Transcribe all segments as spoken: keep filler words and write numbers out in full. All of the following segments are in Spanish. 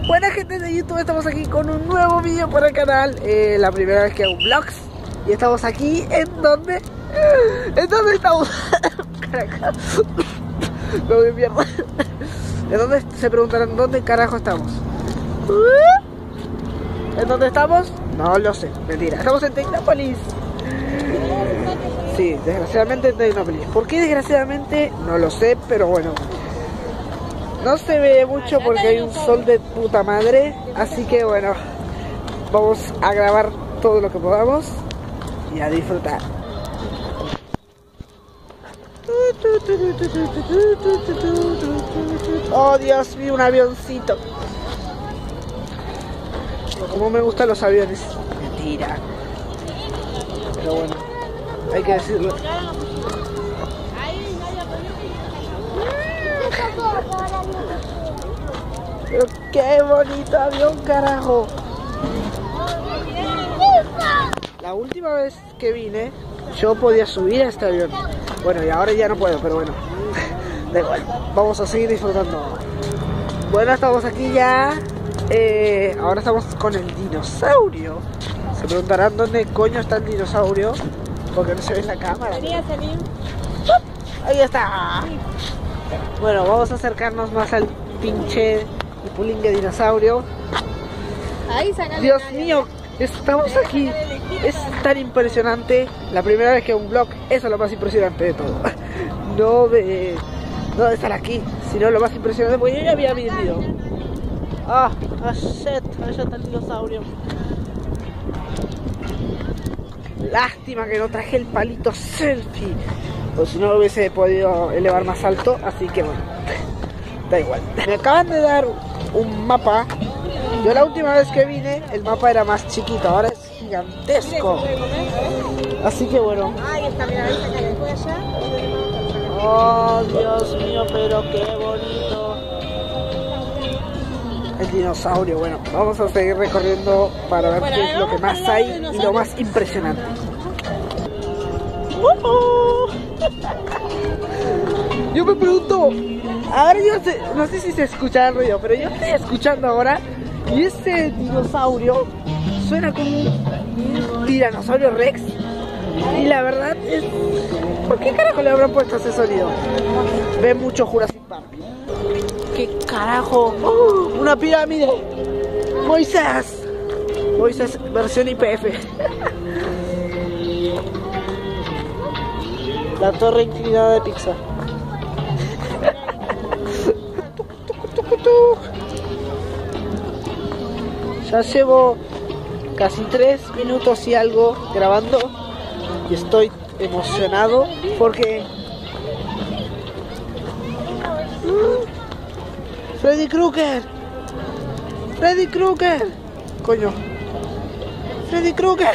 Buena gente de YouTube, estamos aquí con un nuevo vídeo para el canal. eh, La primera vez que hago vlogs. Y estamos aquí en donde... ¿En dónde estamos? Caraca. No me pierdo. ¿En dónde? Se preguntarán dónde carajo estamos. ¿En dónde estamos? No lo sé, mentira. Estamos en Tecnópolis. Sí, desgraciadamente en Tecnópolis. ¿Por qué desgraciadamente? No lo sé, pero bueno. No se ve mucho porque hay un sol de puta madre. Así que bueno, vamos a grabar todo lo que podamos y a disfrutar. Oh Dios mío, un avioncito. Como me gustan los aviones. Mentira. Pero bueno, hay que decirlo. Pero qué bonito avión, carajo. La última vez que vine, yo podía subir a este avión. Bueno, y ahora ya no puedo, pero bueno. Da igual, vamos a seguir disfrutando. Bueno, estamos aquí ya. Eh, ahora estamos con el dinosaurio. Se preguntarán dónde coño está el dinosaurio, porque no se ve en la cámara. Ahí está. Bueno, vamos a acercarnos más al pinche y pulingue dinosaurio. Dios mío, estamos aquí. Es tan impresionante. La primera vez que hago un vlog, eso es lo más impresionante de todo. No de, no de estar aquí, sino lo más impresionante, porque yo ya había vivido. Ah, ah shit, allá está el dinosaurio. Lástima que no traje el palito selfie, o si no lo hubiese podido elevar más alto, así que bueno, da igual. Me acaban de dar un mapa. Yo la última vez que vine, el mapa era más chiquito, ahora es gigantesco. Así que bueno. Oh, Dios mío, pero qué bonito. El dinosaurio, bueno, vamos a seguir recorriendo para ver bueno, qué es lo que más hay y lo más impresionante. Uh-oh. Yo me pregunto, ahora yo sé, no sé si se escucha el ruido, pero yo estoy escuchando ahora y este dinosaurio suena como un tiranosaurio Rex. Y la verdad es... ¿Por qué carajo le habrán puesto ese sonido? Ve mucho Jurassic Park. ¿Qué carajo? ¡Oh! ¡Una pirámide! ¡Moisés! Moisés versión I P F. La torre inclinada de Pixar. Ya llevo casi tres minutos y algo grabando y estoy emocionado porque... Freddy Krueger. Freddy Krueger. Coño. Freddy Krueger.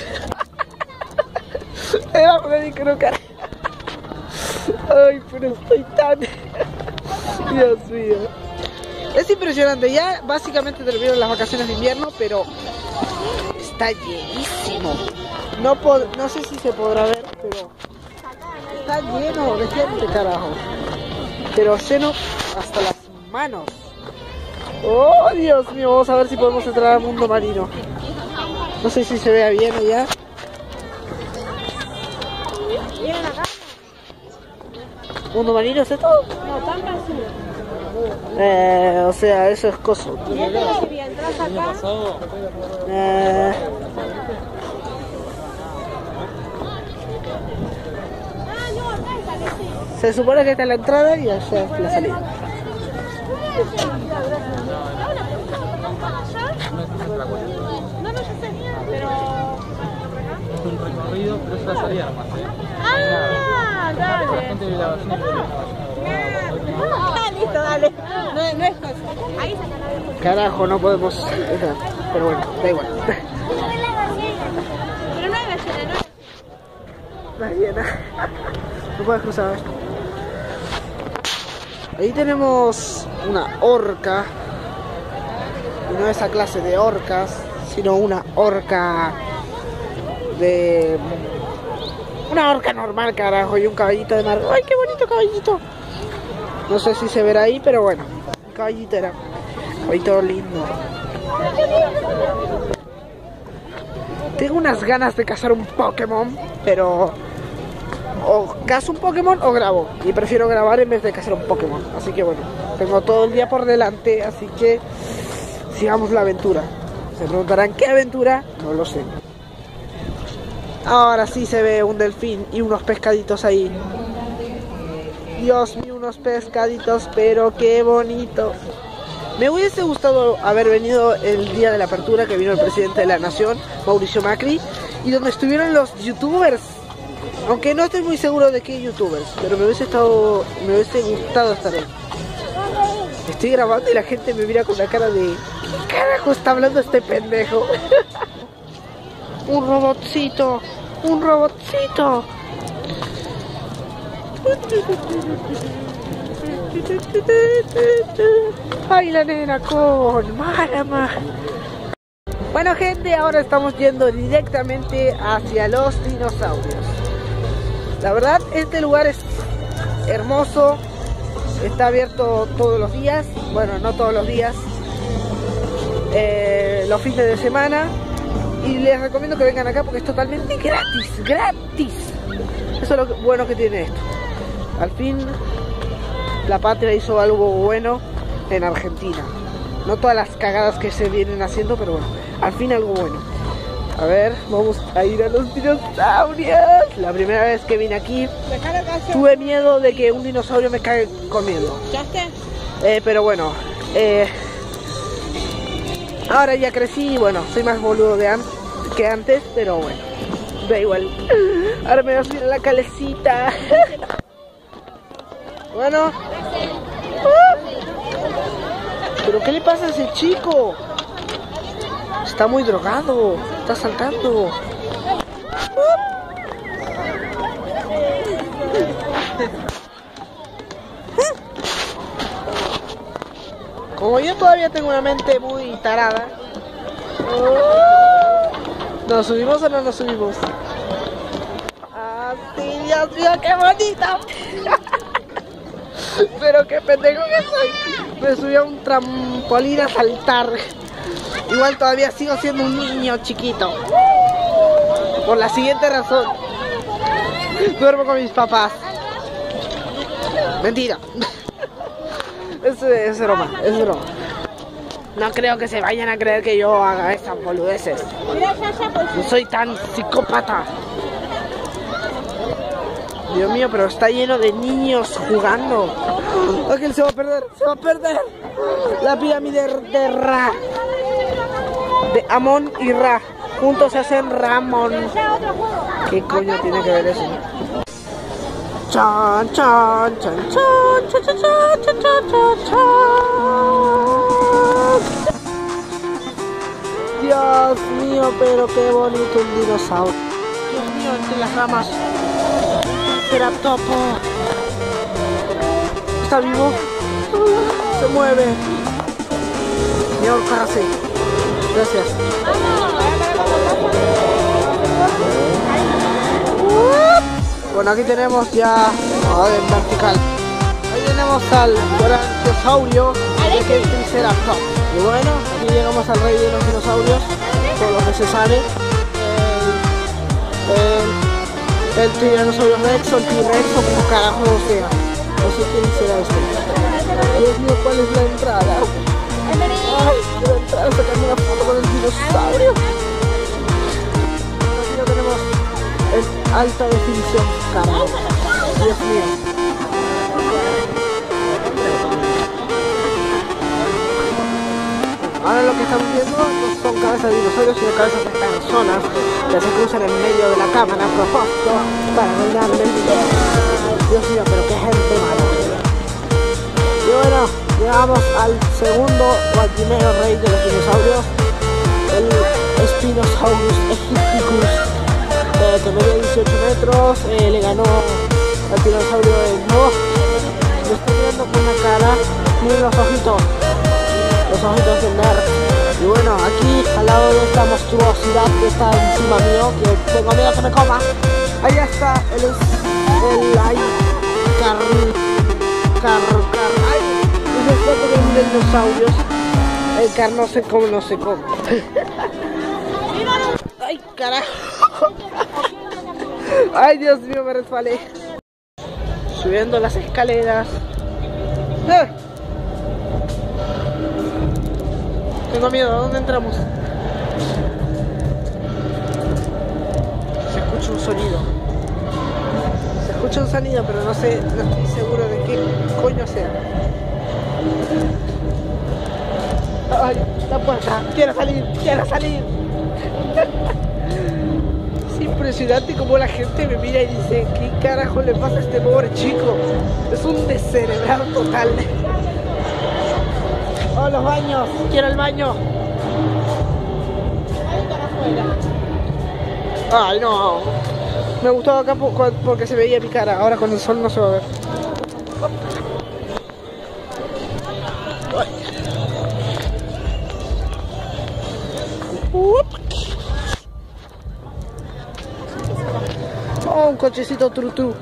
Era Freddy Krueger. Ay, pero estoy tan... Dios mío. Es impresionante. Ya básicamente terminaron las vacaciones de invierno, pero está llenísimo. No, no sé si se podrá ver, pero está lleno de gente, carajo. Pero lleno hasta las manos. Oh, Dios mío, vamos a ver si podemos entrar al mundo marino. No sé si se vea bien allá. ¿Mundo marino es esto? No, tan basura. Eh, o sea, eso es coso. Eh... Se supone que está en la entrada y allá es la salida. No, no, yo sé, pero... Es un recorrido, pero es la salida nomás, ¿eh? Ah, dale. La gente de la ballena. Ah, listo, dale. No, no es cosa. Ahí sacan la ballena. Carajo, no podemos entrar. Pero bueno, da igual. Pero no hay ballena, ¿no? Ballena. No puedes cruzar. Ahí tenemos una orca. Y no esa clase de orcas, sino una orca de... Una orca normal, carajo, y un caballito de mar. ¡Ay, qué bonito caballito! No sé si se verá ahí, pero bueno, caballito era. Ahí todo lindo. Tengo unas ganas de cazar un Pokémon, pero o cazo un Pokémon o grabo. Y prefiero grabar en vez de cazar un Pokémon. Así que bueno, tengo todo el día por delante, así que sigamos la aventura. Se preguntarán ¿qué aventura? No lo sé. Ahora sí se ve un delfín y unos pescaditos ahí. Dios mío, unos pescaditos, pero qué bonito. Me hubiese gustado haber venido el día de la apertura, que vino el presidente de la nación, Mauricio Macri, y donde estuvieron los youtubers. Aunque no estoy muy seguro de qué youtubers, pero me hubiese estado, me hubiese gustado estar ahí. Estoy grabando y la gente me mira con la cara de ¿qué carajo está hablando este pendejo? Un robotcito, un robotcito. Ay, la nena con Marama. Bueno, gente, ahora estamos yendo directamente hacia los dinosaurios. La verdad, este lugar es hermoso. Está abierto todos los días. Bueno, no todos los días, eh, los fines de semana. Y les recomiendo que vengan acá porque es totalmente gratis. Gratis. Eso es lo bueno que tiene esto. Al fin la patria hizo algo bueno en Argentina. No todas las cagadas que se vienen haciendo, pero bueno, al fin algo bueno. A ver, vamos a ir a los dinosaurios. La primera vez que vine aquí tuve miedo de que un dinosaurio me caiga comiendo. Eh, pero bueno, eh, ahora ya crecí y bueno, soy más boludo de an que antes, pero bueno, da igual. Ahora me voy a subir a la calecita. Bueno. ¿Pero qué le pasa a ese chico? Está muy drogado. Está saltando. Como yo todavía tengo una mente muy tarada. ¿Nos subimos o no nos subimos? ¡Ah, sí, Dios mío, qué bonita! Pero qué pendejo que soy. Me subí a un trampolín a saltar. Igual todavía sigo siendo un niño chiquito. Por la siguiente razón. Duermo con mis papás. Mentira. Es, es broma, es broma. No creo que se vayan a creer que yo haga esas boludeces. No soy tan psicópata. Dios mío, pero está lleno de niños jugando. Ángel se va a perder, se va a perder. La pirámide de Ra. De Amón y Ra. Juntos se hacen Ramón. ¿Qué coño tiene que ver eso? Chan, chan, chan, chan, chan, chan, chan, chan, chan, chan. Dios mío, pero qué bonito un dinosaurio. Dios mío, entre las ramas. Triceratopo. ¿Está vivo? Se mueve. Me ahorcase. Gracias. Bueno, aquí tenemos ya oh, en vertical. Ahí tenemos al Brachiosaurio, que es Triceratops. Y bueno, aquí llegamos al rey de los dinosaurios, por lo que se sabe. El, el, el Tiranosaurio Rex o el T-Rex o como carajo sea. No sé quién será esto. Dios mío, ¿cuál es la entrada? Ay, quiero entrar a sacarme una foto con el dinosaurio. Aquí lo tenemos en alta definición, carajo. Dios mío. Ahora lo que estamos viendo no son cabezas de dinosaurios, sino cabezas de personas que se cruzan en medio de la cámara a propósito para arruinarme el video. Dios mío, pero qué gente mala. Y bueno, llegamos al segundo o al primero rey de los dinosaurios, el Spinosaurus aegypticus, eh, que medía dieciocho metros, eh, le ganó al dinosaurio de no. Me estoy mirando con una cara, miren los ojitos. Los ojitos de nerd. Y bueno, aquí al lado de esta monstruosidad que está encima mío, que tengo miedo que me coma, ahí está el el ay car car car ay es el foto de dinosaurios. explicar, no sé cómo, no sé cómo. Ay, carajo. Ay, Dios mío, me resbalé. Subiendo las escaleras. ¡Ah! Tengo miedo, ¿a dónde entramos? Se escucha un sonido. Se escucha un sonido, pero no sé, no estoy seguro de qué coño sea. Ay, la puerta. Quiero salir, quiero salir. Es impresionante como la gente me mira y dice, ¿qué carajo le pasa a este pobre chico? Es un descerebrado total. Oh, los baños, quiero el baño. Ay, no. Me gustaba acá porque se veía mi cara. Ahora con el sol no se va a ver. Oh, un cochecito tru tru.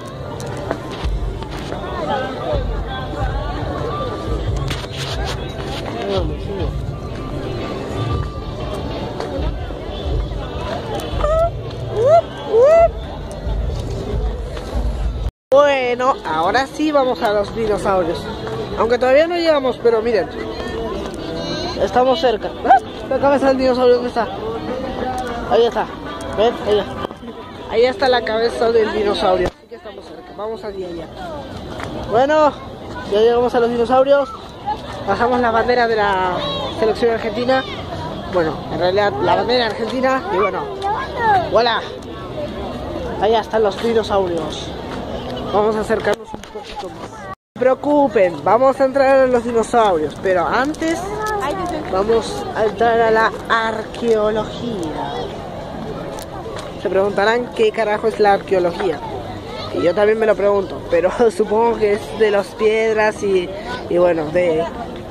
Bueno, ahora sí vamos a los dinosaurios. Aunque todavía no llegamos, pero miren. Estamos cerca. ¡Ah! La cabeza del dinosaurio, ¿dónde está? Ahí está. ¿Ven? Ahí está. Ahí está la cabeza del dinosaurio. Así que estamos cerca. Vamos allí allá. Bueno, ya llegamos a los dinosaurios. Bajamos la bandera de la selección argentina. Bueno, en realidad la bandera argentina. Y bueno, ¡voilà! Allá están los dinosaurios. Vamos a acercarnos un poquito más. No se preocupen, vamos a entrar a los dinosaurios. Pero antes vamos a entrar a la arqueología. Se preguntarán qué carajo es la arqueología. Y yo también me lo pregunto, pero supongo que es de las piedras y, y bueno, de...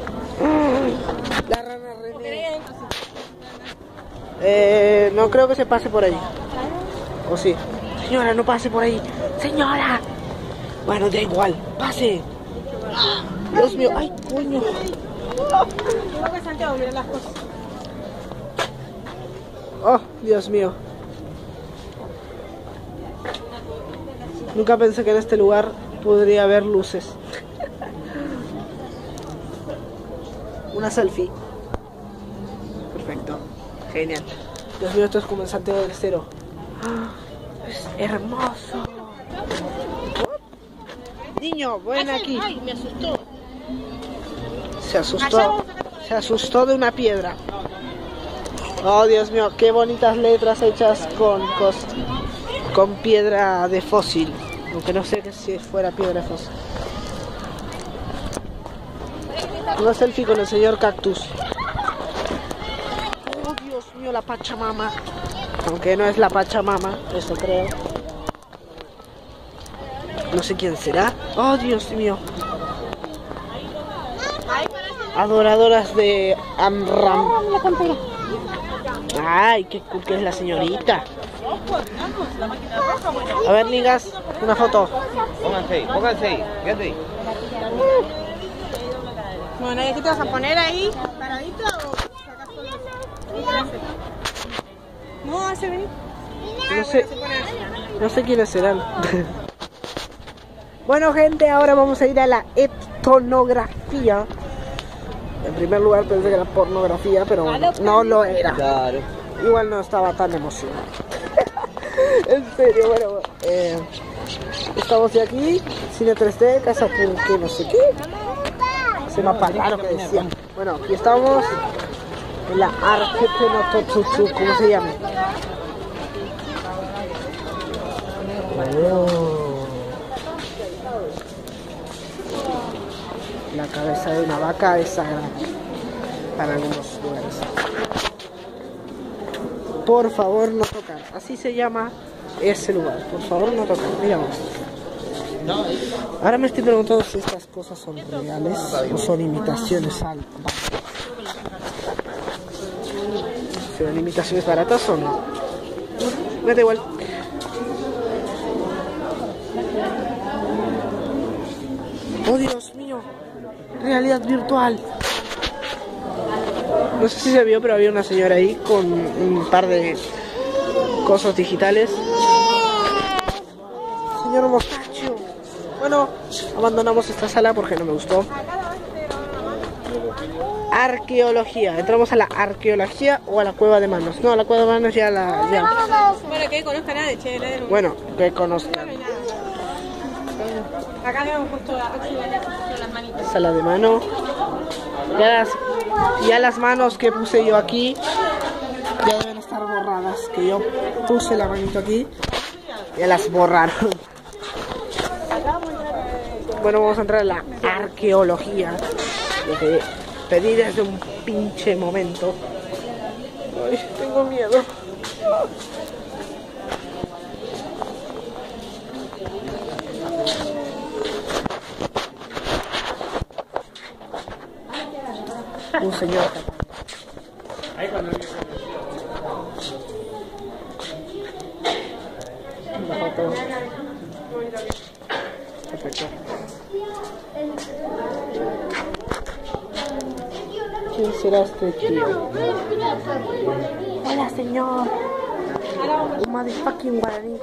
La rana René. Eh, no creo que se pase por ahí. ¿O sí? Señora, no pase por ahí. Señora. Bueno, da igual, pase. Dios mío, ay, coño. Oh, Dios mío. Nunca pensé que en este lugar podría haber luces. Una selfie. Perfecto. Genial. Dios mío, esto es como el Santiago del Estero. Es hermoso. Niño, ven aquí. Ay, me asustó. Se asustó. Se asustó de una piedra. Oh, Dios mío, qué bonitas letras hechas con, con, con piedra de fósil. Aunque no sé que si fuera piedra de fósil. Una selfie con el señor Cactus. Oh, Dios mío, la Pachamama. Aunque no es la Pachamama, eso creo. No sé quién será. Oh, Dios mío. Adoradoras de Amram. Ay, qué cool que es la señorita. A ver, nigas, una foto. Pónganse ahí, pónganse ahí, quédate ahí. Bueno, ¿y qué te vas a poner ahí? ¿Paradito o sacas todo eso? No, hace venir. No sé, no sé quiénes serán. Bueno, gente, ahora vamos a ir a la etnografía. En primer lugar pensé que era pornografía, pero bueno, no lo era. Claro. Igual no estaba tan emocionado. En serio, bueno, eh, estamos de aquí, cine tres D, casa que no sé qué. Se me apagó lo que decía. Bueno, aquí estamos en la Arquepenototsuchu, ¿cómo se llama? Oh. La cabeza de una vaca es sagrada para algunos lugares. Por favor, no tocar. Así se llama ese lugar. Por favor, no tocar. Miramos. Ahora me estoy preguntando si estas cosas son reales o son imitaciones al... ¿Son imitaciones baratas o no? Me da igual. ¡Oh, Dios mío! Realidad virtual. No sé si se vio, pero había una señora ahí con un par de cosas digitales. Señor Mostacho. Bueno, abandonamos esta sala porque no me gustó. Arqueología. Entramos a la arqueología o a la cueva de manos. No, a la cueva de manos ya la... Ya. Bueno, que conozca nada de Chile. Bueno, que conozcan. Acá le hemos puesto las manitas. Sala de mano. Ya las, ya las manos que puse yo aquí ya deben estar borradas. Que yo puse la manito aquí, ya las borraron. Bueno, vamos a entrar en la arqueología. Lo que pedí desde un pinche momento. Ay, tengo miedo. Un señor. Una foto. Perfecto. ¿Quién será este tío? Hola, señor. Un motherfucking guaraní.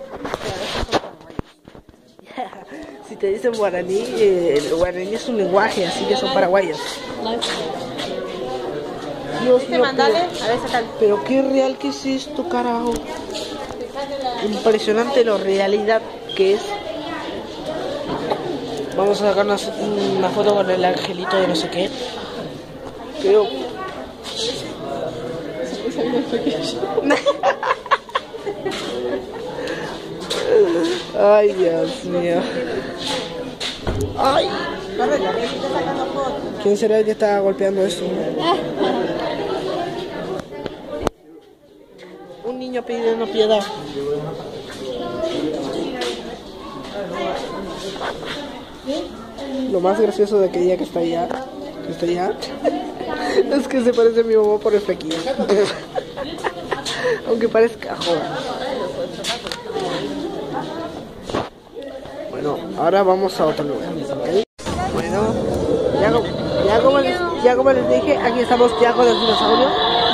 Si te dicen guaraní, eh, el guaraní es un lenguaje, así que son paraguayos. Dios mío, mandale, a ver, saca. pero qué real que es esto, carajo. Impresionante lo realidad que es. Vamos a sacar una, una foto con el angelito de no sé qué. Pero... Ay, Dios mío. Ay. ¿Quién será el que está golpeando esto? Un niño pidiendo piedad. Lo más gracioso de aquel día que está allá, que está allá, es que se parece a mi mamá por el flequillo. Aunque parezca joven. Bueno, ahora vamos a otro lugar, ¿okay? Bueno, ya, ya, como les, ya como les dije, aquí estamos ya con el dinosaurio.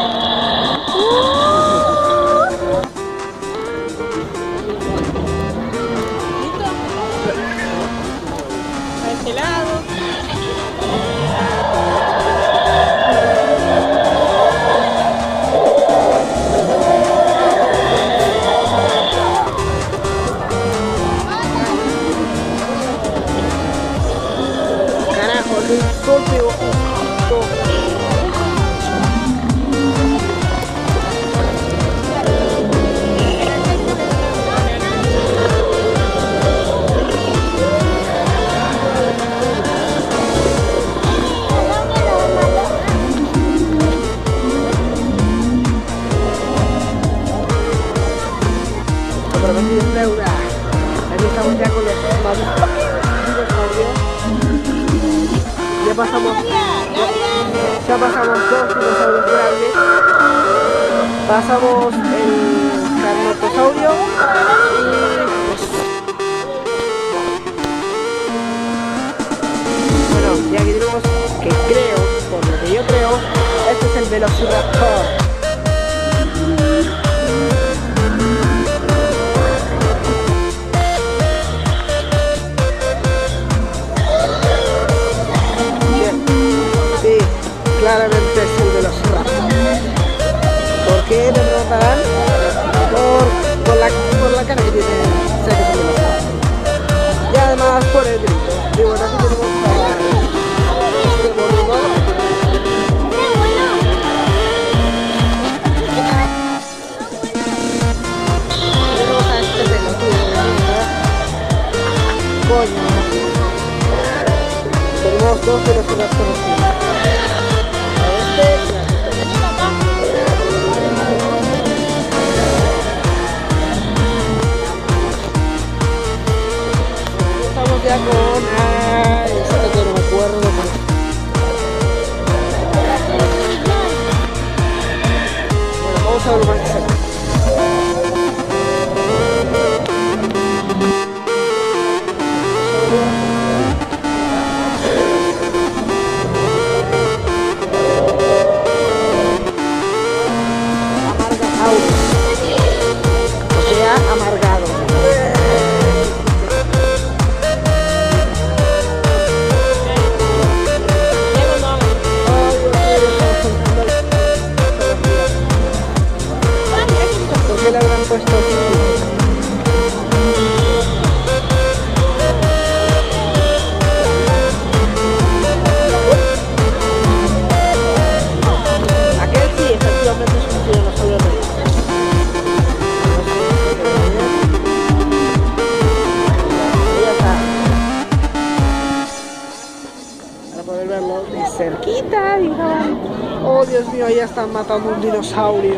A este lado. Carajo, el sol pegó justo. Prometí es deuda. Aquí estamos ya con los más dinosaurios. Ya pasamos, ya pasamos dos dinosaurios grandes. Pasamos el carnotosaurio y pues, bueno, ya que tenemos que creo, por lo que yo creo, este es el Velociraptor. Claramente es el Velociraptor. ¿Por qué? Me preguntarán. Por, por, la, por la cara que tiene. Sé que es el Velociraptor. Y además por el grito. Y bueno, aquí tenemos a este boludo. Tenemos a este pelotudo. Coño. Tenemos dos Velociraptors. Estamos ya con... Ay, esto que no me acuerdo. Bueno, vamos a ver más que cerca. Dios mío, ahí están matando un dinosaurio.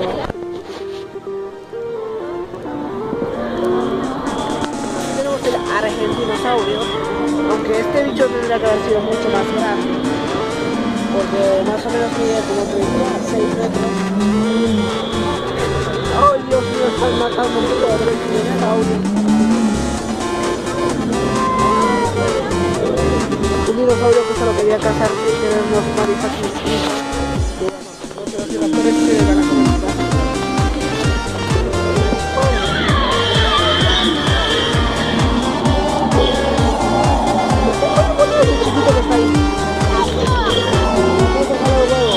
Tenemos el argentinosaurio, aunque este bicho tendría que haber sido mucho más grande, porque más o menos mide como treinta y seis metros. ¡Ay, Dios mío! Están matando un dinosaurio. Un dinosaurio que se lo quería cazar y tener unos maripaquis. Los velociraptores se van a comer. El chiquito que está ahí. Vamos a dejar el huevo.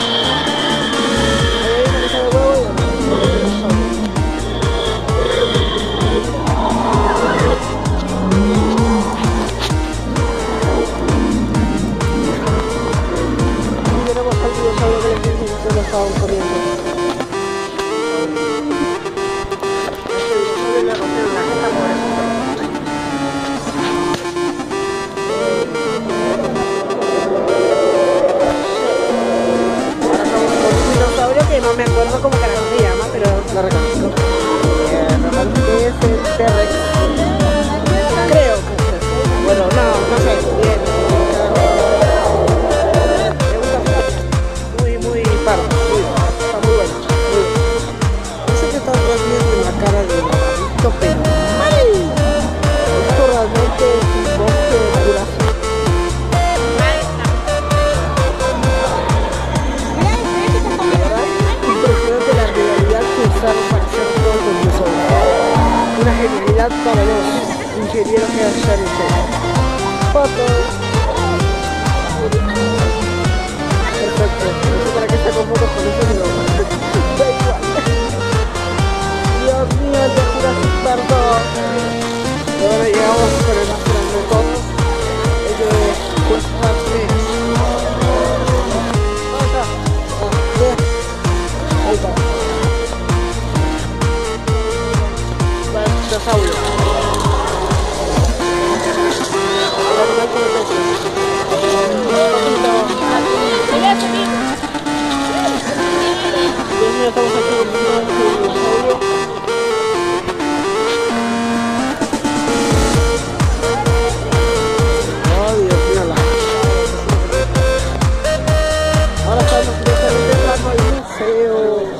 Ahí hay una mesa de huevo y tenemos al dinosaurio que les dije que se lo estaban comiendo. Este dinosaurio le rompieron la jeta por eso. Que no me acuerdo cómo carajo se llama, pero lo reconozco. Eh, me parece que es el T-Rex. Creo que es ese. Bueno, no, no sé. Bien. Me gusta muy, muy pardo. Muy, está muy bueno. Muy bueno. No sé qué está transmitiendo en la cara de Rabito, pero esto realmente es un bosque de Jurásico. Para hacer todo con nosotros. Una genialidad para los ingenieros que hacen esto. Fotos. Perfecto. No sé para qué está con fotos con eso, pero da igual. Dios mío, el de Jurassic Park dos. Y ahora llegamos con el más grande de todos. El de West Park tres. ¿Dónde está? Ah, ahí está. Dinosaurio. Dios mío, estamos aquí con un dinosaurio. Oh, Dios mío, la... Ahora estamos directamente entrando al museo.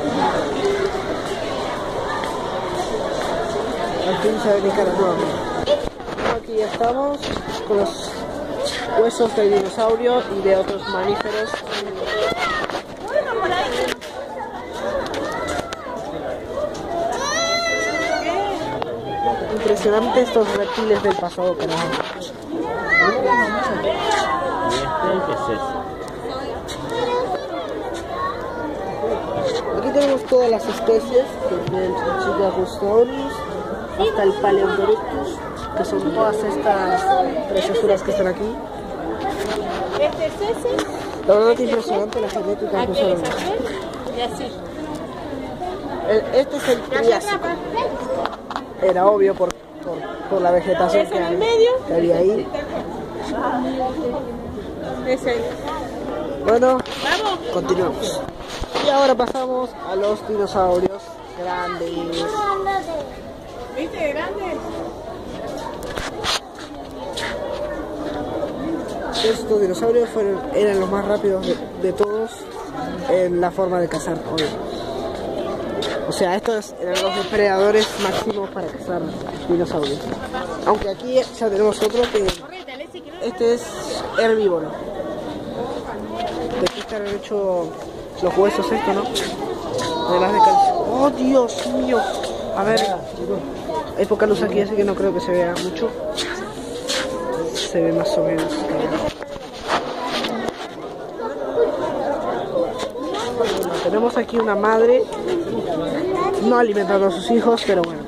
Al fin se ve mi cara nuevamente. Aquí ya estamos con los huesos del dinosaurio y de otros mamíferos. Impresionante estos reptiles del pasado, carajo. Aquí tenemos todas las especies, desde el Chicagosaurus hasta el Paleodorectus, que son todas estas preciosuras que están aquí. Este es ese. La verdad es impresionante la genética que Aquel es usaron. aquel. Y así. El- Este es el Triásico. Era obvio por, por, por la vegetación ¿Ese que, en el hay- medio? que había ahí. Ese. Bueno, Vamos. continuamos. Y ahora pasamos a los dinosaurios grandes. ¿Viste? Grande. Estos dinosaurios fueron, eran los más rápidos de, de todos en la forma de cazar, obvio. O sea, estos eran los depredadores máximos para cazar dinosaurios. Aunque aquí ya tenemos otro que... Este es herbívoro. De aquí están hechos los huesos estos, ¿no? Además de calcio. ¡Oh, Dios mío! A ver, hay poca luz aquí, así que no creo que se vea mucho. Se ve más o menos. Bueno, tenemos aquí una madre no alimentando a sus hijos, pero bueno.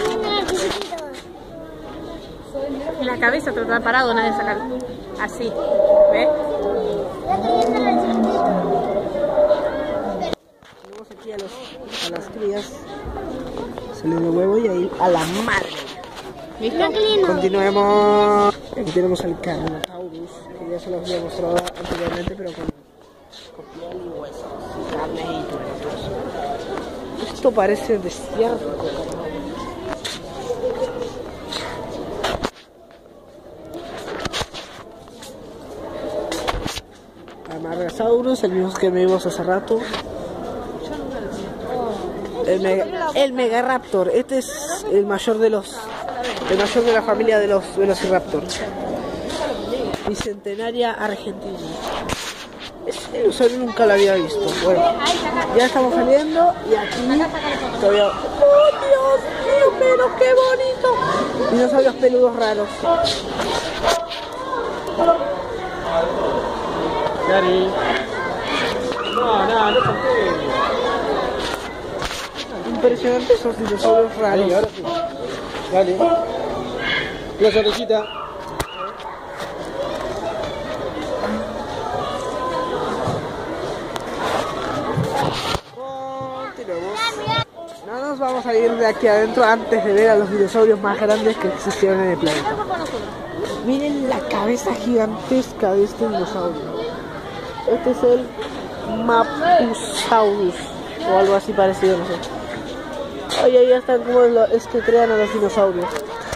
En la cabeza te está parado, nadie sacar. Así. ¿Ves? Tenemos aquí a, los, a las crías saliendo el huevo y ahí a la madre. ¿Viste? Continuemos. Aquí tenemos al Carnotaurus, que ya se los había mostrado anteriormente, pero con, con piel y huesos. Blade, bueno, todo eso. Esto parece desierto. Amargasaurus, el mismo que vimos hace rato. El, mega, el Megaraptor, este es el mayor de los, el mayor de la familia de los Velociraptor. Bicentenaria argentina. Ese dinosaurio nunca lo había visto. Bueno, ya estamos saliendo y aquí todavía. ¡Oh, Dios mío! Pero qué bonito. Dinosaurios peludos raros. Gary. No, no, no solté. Impresionante esos dinosaurios raros. Dale, ahora sí. Dale. La orejita. Continuamos. No nos vamos a ir de aquí adentro antes de ver a los dinosaurios más grandes que existieron en el planeta. Miren la cabeza gigantesca de este dinosaurio. Este es el Mapusaurus o algo así parecido, no sé. Oye, ahí están como es que crean a los dinosaurios.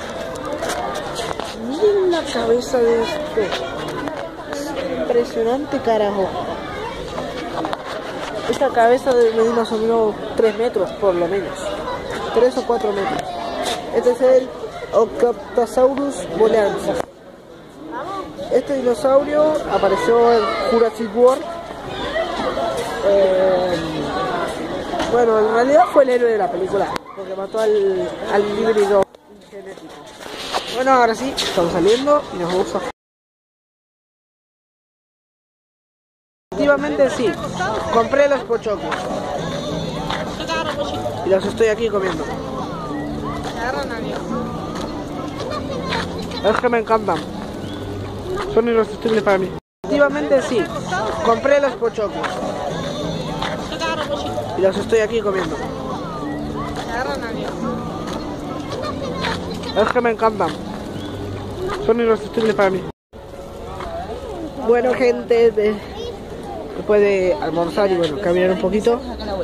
Miren la cabeza de este. Es impresionante, carajo. Esta cabeza de medir más o menos tres metros, por lo menos. tres o cuatro metros. Este es el Ocaptosaurus boleanza. Este dinosaurio apareció en Jurassic World. Eh, bueno, en realidad fue el héroe de la película, porque mató al, al híbrido genético. Bueno, ahora sí, estamos saliendo y nos vamos a... Efectivamente sí, compré los pochoclos y los estoy aquí comiendo. Es que me encantan, son irresistibles para mí. Efectivamente sí, compré los pochoclos y los estoy aquí comiendo. Es que me encantan, son irresistibles para mí. Bueno, gente, de... después de almorzar y bueno, caminar un poquito.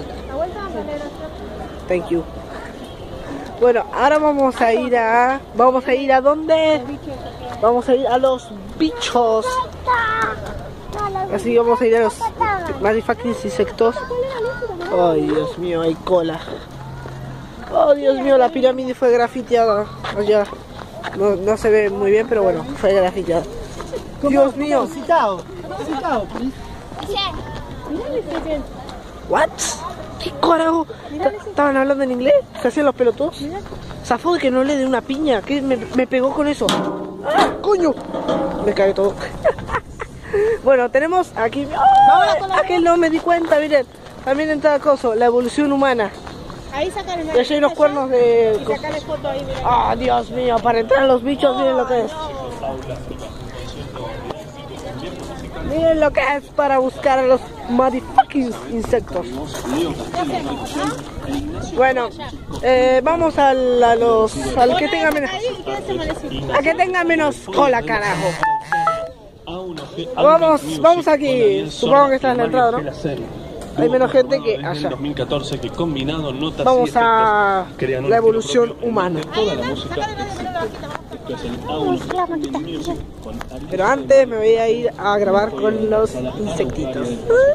Thank you. Bueno, ahora vamos a ir a... ¿Vamos a ir a dónde? Vamos a ir a los bichos. Así vamos a ir a los motherfucking insectos. Ay, Dios mío, hay cola. Oh, Dios mío, la pirámide fue grafiteada. Allá. No, no se ve muy bien, pero bueno, fue grafiteada. Dios mío. What? ¿Qué carajo? ¿Estaban hablando en inglés? ¿Se hacían los pelotudos? Zafó de que no le dé una piña. ¿Qué me, me pegó con eso? ¡Ah, coño! Me cae todo. Bueno, tenemos aquí... ¡Oh! Aquel no me di cuenta, miren. También en cada cosa, la evolución humana. Ahí sacan el Y allá hay unos cuernos de... y sacarle foto ahí, miren. ¡Ah, Dios mío! Para entrar a los bichos, miren lo que es. Miren lo que es para buscar a los motherfucking insectos. Bueno, eh, vamos al, a los... al que tenga menos... a que tenga menos cola, carajo. Vamos, vamos aquí. Supongo que está en la entrada, ¿no? Hay menos gente que allá. Vamos a la evolución humana. Pero antes me voy a ir a grabar con los insectitos.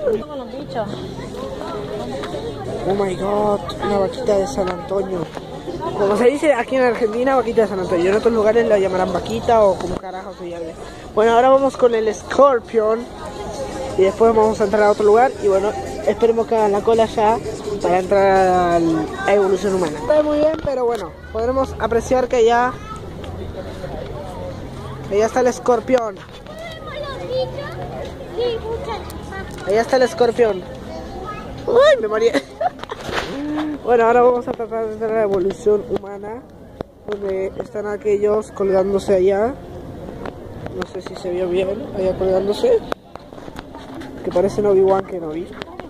Oh my god, una vaquita de San Antonio. Como se dice aquí en Argentina, vaquita de San Antonio. En otros lugares la llamarán vaquita o como carajo se llame. Bueno, ahora vamos con el Scorpion. Y después vamos a entrar a otro lugar. Y bueno, esperemos que hagan la cola ya para entrar a la evolución humana. Está muy bien, pero bueno, podremos apreciar que ya... Allá está el escorpión. Allá está el escorpión. Uy, me morí. Bueno, ahora vamos a tratar de entrar a la evolución humana, donde están aquellos colgándose allá. No sé si se vio bien, allá colgándose. Que parecen Obi-Wan que no vi.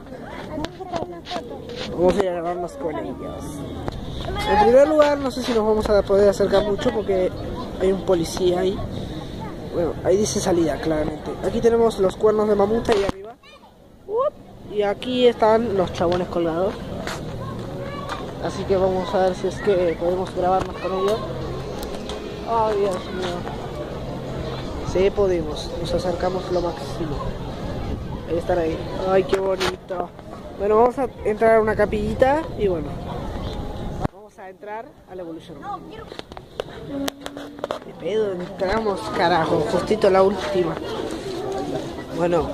Vamos a ir a grabarnos con ellos. En primer lugar, no sé si nos vamos a poder acercar mucho porque hay un policía ahí. Bueno, ahí dice salida, claramente. Aquí tenemos los cuernos de mamut ahí arriba. Uh, Y aquí están los chabones colgados. Así que vamos a ver si es que podemos grabarnos con ellos. Ay, Dios mío. Sí, podemos. Nos acercamos lo máximo. Ahí están ahí. Ay, qué bonito. Bueno, vamos a entrar a una capillita y bueno. Vamos a entrar a la evolución. ¿Qué pedo? Entramos, carajo. Justito la última. Bueno.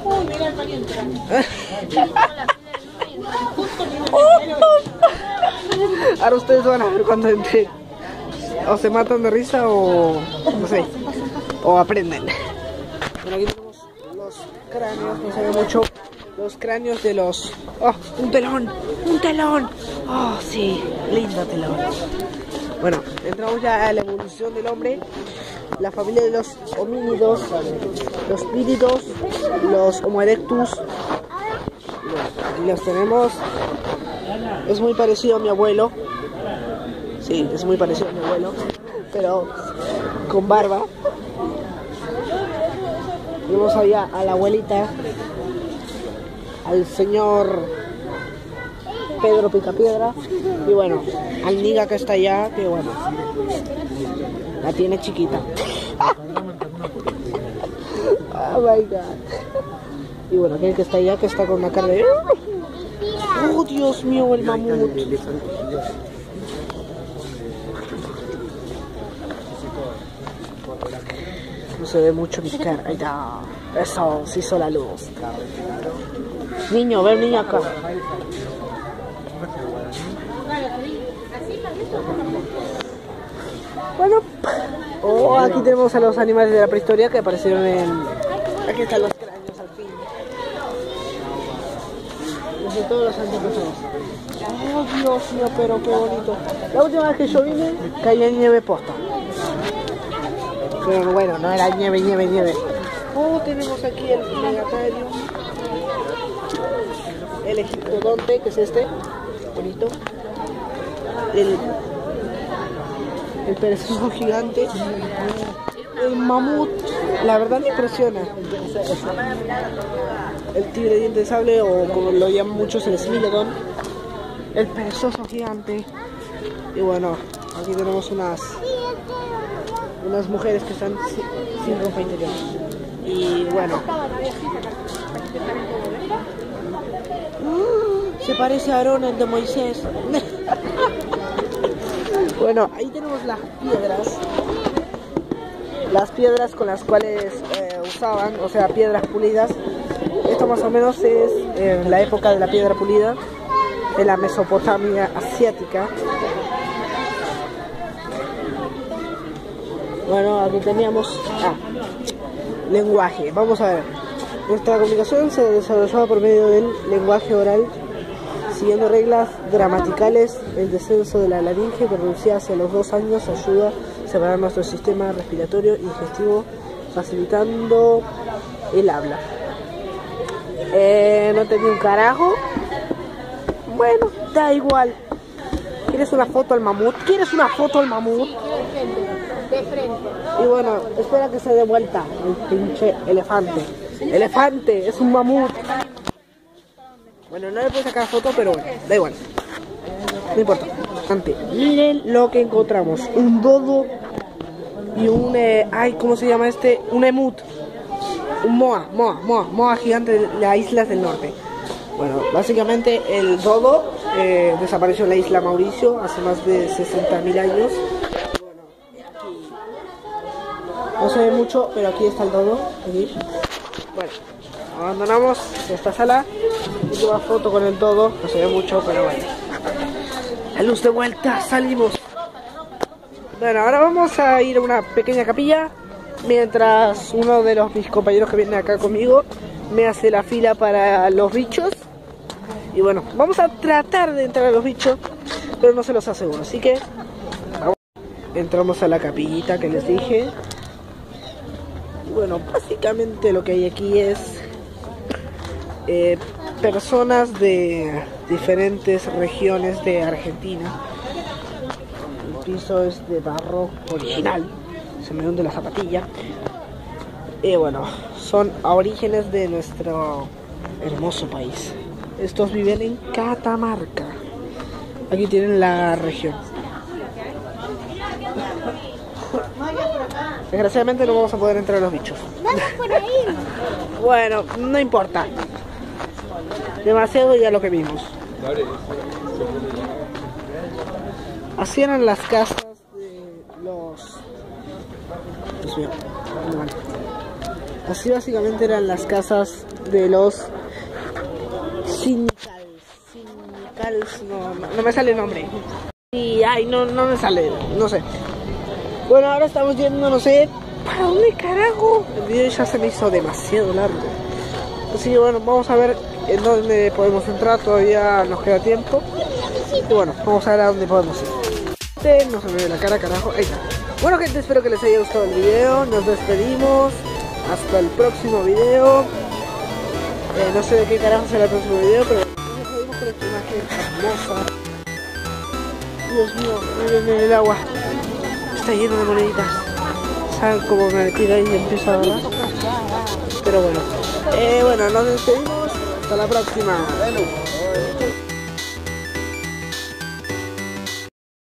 Ahora ustedes van a ver cuando entre. O se matan de risa o no sé. O aprenden. Bueno, aquí tenemos los cráneos, no se ve mucho. Los cráneos de los... ¡Oh! ¡Un telón! ¡Un telón! ¡Oh, sí! Lindo telón. Bueno, entramos ya a la evolución del hombre. La familia de los homínidos, los píridos, los homo erectus. Bueno, aquí los tenemos. Es muy parecido a mi abuelo. Sí, es muy parecido a mi abuelo. Pero con barba. Vemos allá a la abuelita, al señor Pedro Picapiedra y bueno, al niga que está allá, que bueno, la tiene chiquita. Oh my god. Y bueno, aquel que está allá, que está con una cara de... Oh, Dios mío, el mamut. No se ve mucho mi cara. Ahí está. Eso, se hizo la luz. Niño, ven niño acá. Bueno. Oh, aquí tenemos a los animales de la prehistoria que aparecieron en... Aquí están los cráneos al fin. Desde todos los antepasados. Oh, Dios mío, pero qué bonito. La última vez que yo vine, caía nieve posta. Pero bueno, no era nieve, nieve, nieve. Oh, tenemos aquí el Megatarium. El Egiptodonte, que es este. Bonito. El... El perezoso gigante. El mamut. La verdad me impresiona. El tigre de diente de sable, o como lo llaman muchos, el Smilodon. El perezoso gigante. Y bueno, aquí tenemos unas... unas mujeres que están sin ropa interior. Y bueno, se parece a Aarón, el de Moisés. Bueno, ahí tenemos las piedras. Las piedras con las cuales eh, usaban, o sea, piedras pulidas. Esto más o menos es eh, la época de la piedra pulida en la Mesopotamia asiática. Bueno, aquí teníamos ah, lenguaje. Vamos a ver. Nuestra comunicación se desarrollaba por medio del lenguaje oral, siguiendo reglas gramaticales. El descenso de la laringe, que reducía hacia los dos años, ayuda a separar nuestro sistema respiratorio y digestivo, facilitando el habla. Eh, no tenía un carajo. Bueno, da igual. ¿Quieres una foto al mamut? ¿Quieres una foto al mamut? De frente. Y bueno, espera que se dé vuelta el pinche elefante. Elefante, es un mamut. Bueno, no le puedo sacar foto, pero bueno, da igual. No importa. Ante, miren lo que encontramos. Un dodo y un... Eh, ay, ¿cómo se llama este? Un emut. Un moa, moa, moa, moa gigante de las islas del norte. Bueno, básicamente el dodo eh, desapareció en la isla Mauricio hace más de sesenta mil años. No se ve mucho, pero aquí está el dodo. Aquí. Bueno, abandonamos esta sala. Última foto con el dodo. No se ve mucho, pero bueno. La luz de vuelta, salimos. Bueno, ahora vamos a ir a una pequeña capilla. Mientras uno de los mis compañeros que viene acá conmigo me hace la fila para los bichos. Y bueno, vamos a tratar de entrar a los bichos, pero no se los aseguro. Así que vamos. Entramos a la capillita que les dije. Bueno, básicamente lo que hay aquí es eh, personas de diferentes regiones de Argentina. El piso es de barro original, se me hunde la zapatilla. Y bueno, son a orígenes de nuestro hermoso país. Estos viven en Catamarca. Aquí tienen la región. Desgraciadamente no vamos a poder entrar a los bichos. Vamos por ahí. Bueno, no importa. Demasiado ya lo que vimos. Así eran las casas de los... Dios mío, ¿dónde van? Así básicamente eran las casas de los Sinicals. Sinicals, no, no, no me sale el nombre. Y ay, no, no me sale, no sé. Bueno, ahora estamos yendo, no sé, ¿para dónde carajo? El video ya se me hizo demasiado largo. Así que bueno, vamos a ver en dónde podemos entrar, todavía nos queda tiempo. Y bueno, vamos a ver a dónde podemos ir. No se me ve la cara, carajo. Ahí está. Bueno gente, espero que les haya gustado el video. Nos despedimos. Hasta el próximo video. Eh, no sé de qué carajo será el próximo video, pero nos despedimos con esta imagen hermosa. Dios mío, miren el agua. Está lleno de moneditas. ¿Saben cómo me tira y empiezo a hablar? Pero bueno. Eh, bueno, nos despedimos. Hasta la próxima.